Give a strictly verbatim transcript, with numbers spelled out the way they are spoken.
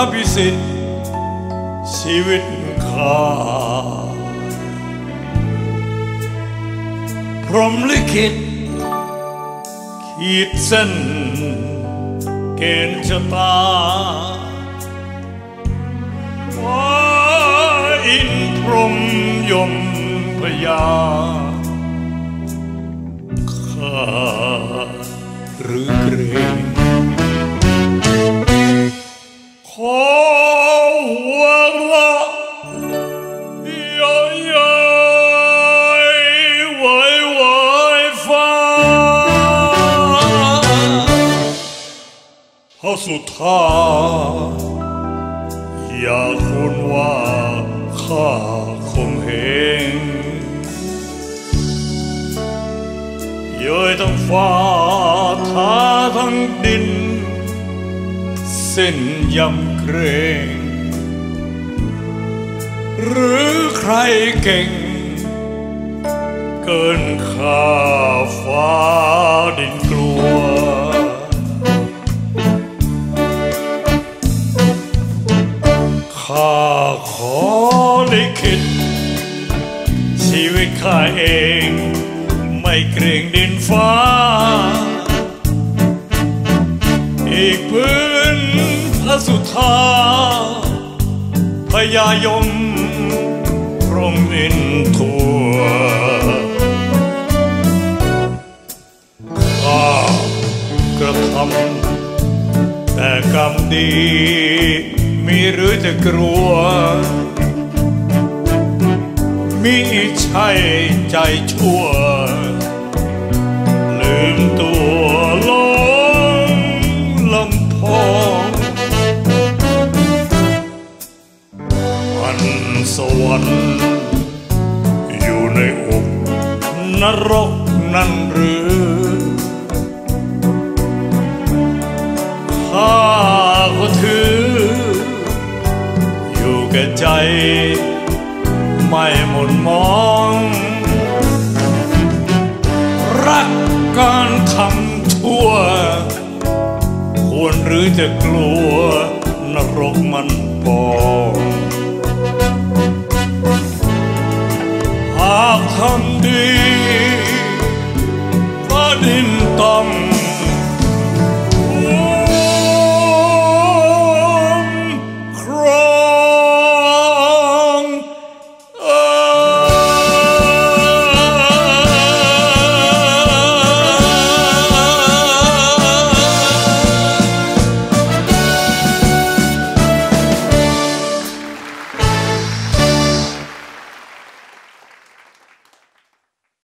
พิสิทธิ์ชีวิตข้าพรหมลิขิตขีดเส้นเกณฑ์ชะตาว่าอินพรหมยมพยาข้าหรือเกรงขอหัวเราะย้อยย้อยไหวไหวฟ้าเพราะสุดท้ายอย่าคุณว่าข้าคงเห็นเย้ยทั้งฟ้าท้าทั้งดินเส้นยำเกรงหรือใครเก่งเกินข้าฟ้าดินกลัวข้าขอลิขิตชีวิตข้าเองไม่เกรงดินฟ้าอีกพื้นพระสุธาพญายมพรหมอินทั่วข้ากระทำแต่กรรมดีมีหรือจะกลัวมิใช่ใจชั่วลืมตัวลงลำพองอันสวรรค์อยู่ในอกนรกนั่นหรือข้าก็ถืออยู่แก่ใจไม่หม่นมองรักการทำชั่วควรหรือจะกลัวนรกมันปองหากทำดี